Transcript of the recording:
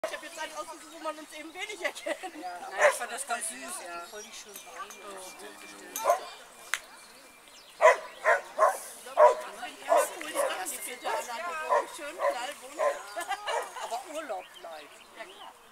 Ich habe jetzt einen ausgesucht, wo man uns eben wenig erkennt. Ja, Nein, ich fand das ganz süß. Ja. Voll die schönen Beine. Ja, cool, die Sachen, die Peter anhatte, so schön, knallbunt. Aber Urlaub bleibt. Ja, klar.